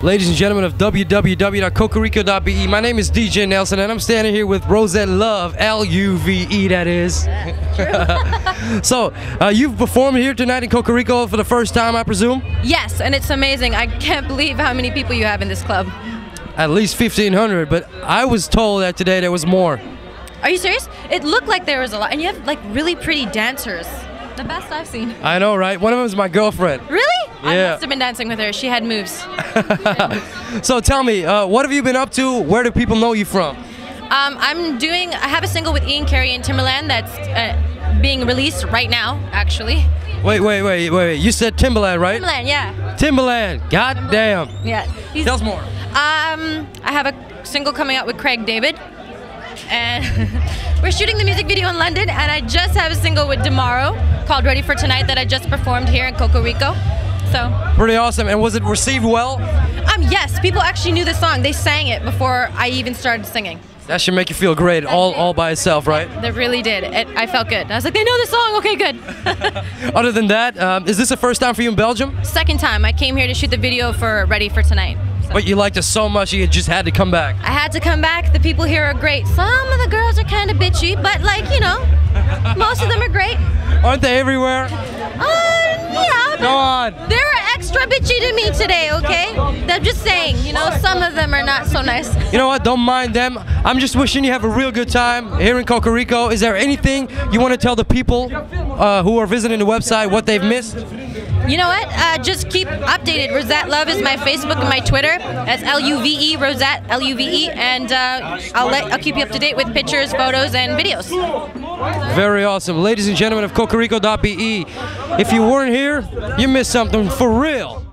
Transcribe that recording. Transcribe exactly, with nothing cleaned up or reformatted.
Ladies and gentlemen of w w w dot cocorico dot b e, my name is D J Nelson, and I'm standing here with Rosette Love, L U V E, that is. So, uh, you've performed here tonight in Cocorico for the first time, I presume? Yes, and it's amazing. I can't believe how many people you have in this club. At least fifteen hundred, but I was told that today there was more. Are you serious? It looked like there was a lot, and you have like really pretty dancers. The best I've seen. I know, right? One of them is my girlfriend. Really? I Yeah. must have been dancing with her. She had moves. So tell me, uh, what have you been up to? Where do people know you from? Um, I'm doing, I have a single with Ian Carey and Timbaland that's uh, being released right now, actually. Wait, wait, wait, wait. You said Timbaland, right? Timbaland, yeah. Timbaland. God damn. Yeah. He's, Tell us more. Um, I have a single coming out with Craig David. And we're shooting the music video in London, and I just have a single with Demaro called Ready for Tonight that I just performed here in Cocorico. So Pretty awesome. And was it received well? um yes, people actually knew the song. They sang it before I even started singing. That should make you feel great, all all by itself, right? They really did. It, I felt good. I was like, they know the song. Okay, good. Other than that, um, is this the first time for you in Belgium? Second time. I came here to shoot the video for Ready for Tonight. So. But you liked it so much you just had to come back. I had to come back. The people here are great. Some of the girls are kind of bitchy, but like, you know, most of them are great. Aren't they everywhere? Uh, yeah. Go on. They were extra bitchy to me today, okay? I'm just saying, you know, some of them are not so nice. You know what? Don't mind them. I'm just wishing you have a real good time here in Cocorico. Is there anything you want to tell the people uh, who are visiting the website what they've missed? You know what? Uh, just keep updated. Rosette Love is my Facebook and my Twitter. That's L U V E, Rosette, L U V E, and uh, I'll let I'll keep you up to date with pictures, photos, and videos. Very awesome. Ladies and gentlemen of cocorico dot b e, if you weren't here, you missed something for real.